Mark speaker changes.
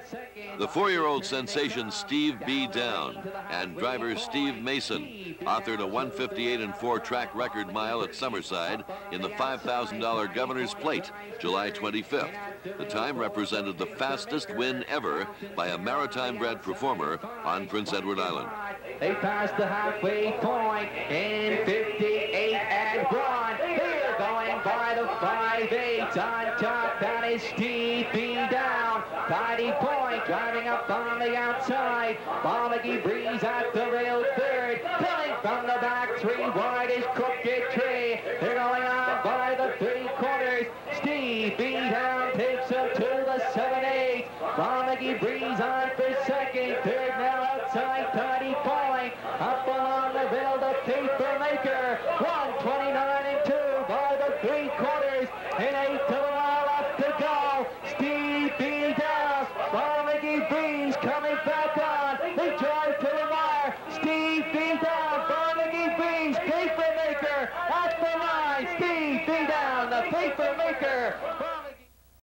Speaker 1: The 4-year-old sensation Steve B. Down and driver Steve Mason authored a 1:58.4 track record mile at Summerside in the $5,000 Governor's Plate, July 25th. The time represented the fastest win ever by a maritime-bred performer on Prince Edward Island.
Speaker 2: They passed the halfway point in 58.1. They're going by the 5.8 on top. That is Steve B. Down. Tidy Point driving up on the outside. Balmagy Breeze at the rail third. Coming from the back, 3 wide is Crooked Tree. They're going on by the 3/4. Steve B. Down takes them to the 7.8. Balmagy Breeze on for second. Third now outside Tidy Point. Up along the rail, the Paper Maker. 1:29.2 by the 3/4. And 1/8 to the mile left to go. Steve B. Down. Balmagy Breeze coming back on. They drive to the wire. Steve B. Down. Balmagy Breeze. Paper Maker at the line. Steve B. Down. The Paper Maker.